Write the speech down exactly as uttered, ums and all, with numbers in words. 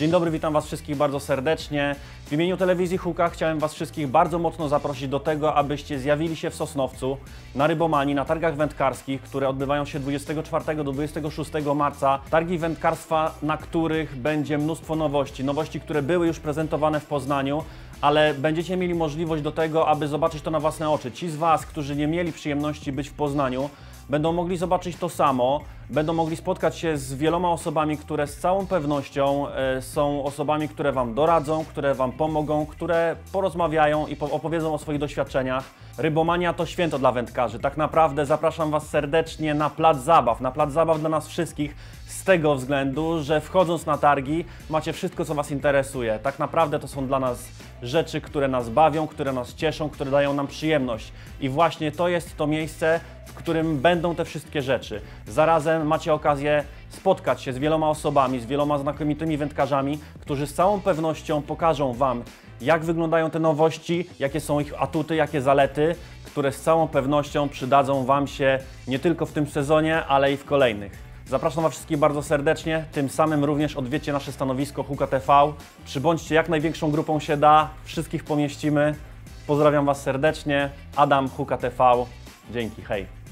Dzień dobry, witam Was wszystkich bardzo serdecznie. W imieniu telewizji Huka chciałem Was wszystkich bardzo mocno zaprosić do tego, abyście zjawili się w Sosnowcu na Rybomanii, na targach wędkarskich, które odbywają się dwudziestego czwartego do dwudziestego szóstego marca. Targi wędkarstwa, na których będzie mnóstwo nowości. Nowości, które były już prezentowane w Poznaniu, ale będziecie mieli możliwość do tego, aby zobaczyć to na własne oczy. Ci z Was, którzy nie mieli przyjemności być w Poznaniu, będą mogli zobaczyć to samo, będą mogli spotkać się z wieloma osobami, które z całą pewnością e, są osobami, które Wam doradzą, które Wam pomogą, które porozmawiają i po opowiedzą o swoich doświadczeniach. Rybomania to święto dla wędkarzy. Tak naprawdę zapraszam Was serdecznie na plac zabaw, na plac zabaw dla nas wszystkich, z tego względu, że wchodząc na targi macie wszystko, co Was interesuje. Tak naprawdę to są dla nas rzeczy, które nas bawią, które nas cieszą, które dają nam przyjemność. I właśnie to jest to miejsce, w którym będą te wszystkie rzeczy. Zarazem macie okazję spotkać się z wieloma osobami, z wieloma znakomitymi wędkarzami, którzy z całą pewnością pokażą Wam, jak wyglądają te nowości, jakie są ich atuty, jakie zalety, które z całą pewnością przydadzą Wam się nie tylko w tym sezonie, ale i w kolejnych. Zapraszam Was wszystkich bardzo serdecznie, tym samym również odwiedźcie nasze stanowisko Huka T V. Przybądźcie jak największą grupą się da, wszystkich pomieścimy. Pozdrawiam Was serdecznie, Adam, Huka T V. Dzięki, hej!